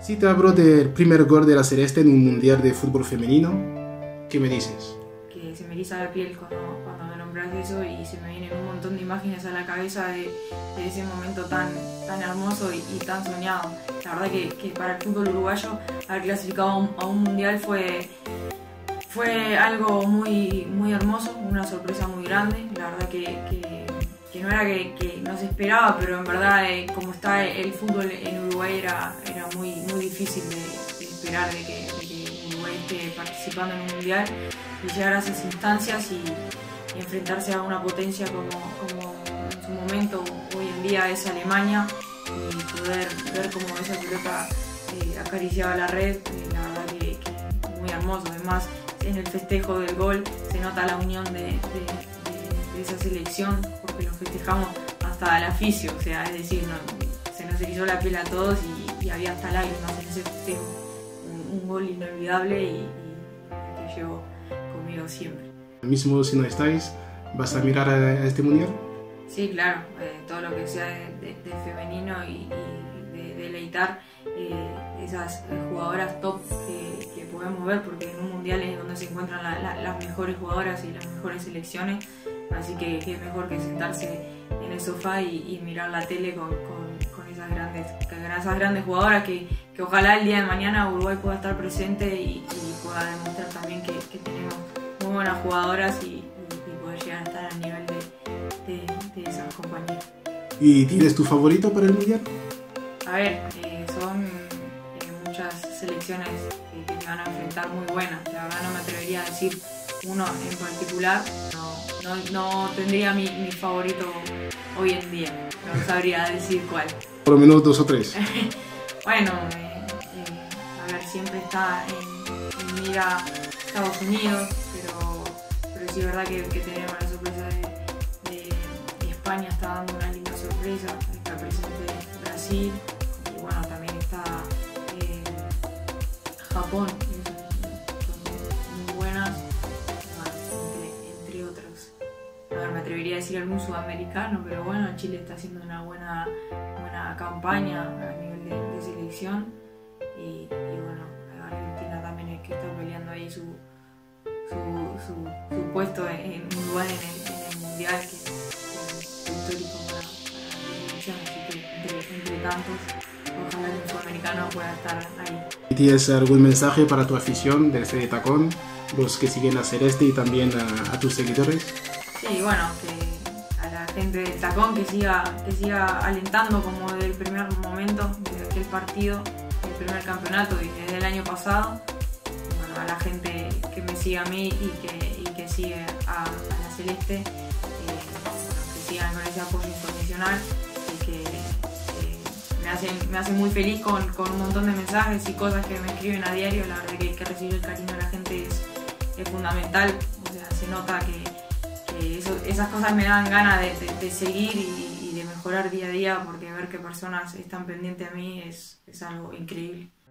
Si te hablo del primer gol de la Celeste en un mundial de fútbol femenino, ¿qué me dices? Que se me eriza la piel cuando me nombras eso y se me vienen un montón de imágenes a la cabeza de ese momento tan hermoso y tan soñado. La verdad que para el fútbol uruguayo haber clasificado a un mundial fue algo muy hermoso, una sorpresa muy grande. La verdad que no era que no se esperaba, pero en verdad como está el fútbol en Uruguay era muy difícil de esperar de que Uruguay esté participando en un mundial y llegar a esas instancias y enfrentarse a una potencia como en su momento hoy en día es Alemania y poder ver cómo esa pelota acariciaba la red, la verdad que muy hermoso. Además, en el festejo del gol se nota la unión de esa selección, porque lo festejamos hasta el aficio, o sea, es decir, se nos erizó la piel a todos y había hasta lágrimas en ese festejo. Un gol inolvidable y que llevo conmigo siempre. Mismo si no estáis, ¿vas a mirar a este mundial? Sí, claro, todo lo que sea de femenino y de deleitar esas jugadoras top que podemos ver, porque en un mundial es donde se encuentran las mejores jugadoras y las mejores selecciones, así que es mejor que sentarse en el sofá y mirar la tele con esas grandes jugadoras que ojalá el día de mañana Uruguay pueda estar presente y pueda demostrar también que tenemos muy buenas jugadoras y poder llegar a estar al nivel de esas compañeras. ¿Y tienes tu favorito para el mundial? A ver, son muchas selecciones que se van a enfrentar muy buenas. La verdad no me atrevería a decir uno en particular. No tendría mi favorito hoy en día. No sabría decir cuál. Por lo menos 2 o 3. Bueno, a ver, siempre está en mira Estados Unidos, pero sí es verdad que tenemos la sorpresa de España, está dando una linda sorpresa, está presente Brasil y bueno, también está Japón, son muy buenas, entre otros. A ver, me atrevería a decir algún sudamericano, pero bueno, Chile está haciendo una buena campaña a nivel de selección y bueno, Argentina también es que está peleando ahí su puesto en un lugar en el mundial que es histórico para la selección, así que entre tantos ojalá el sudamericano pueda estar ahí. ¿Tienes algún mensaje para tu afición del CD Tacón, los que siguen la Celeste y también a tus seguidores? Sí, bueno, que a la gente del Tacón que siga alentando como desde el primer momento, desde aquel partido, el primer campeonato y desde el año pasado. Bueno, a la gente que me sigue a mí y que sigue a la Celeste, que sigan con ese apoyo incondicional y que me hace muy feliz con un montón de mensajes y cosas que me escriben a diario. La verdad que recibir el cariño de la gente es fundamental, o sea, se nota que esas cosas me dan ganas de seguir y de mejorar día a día, porque ver que personas están pendientes a mí es algo increíble.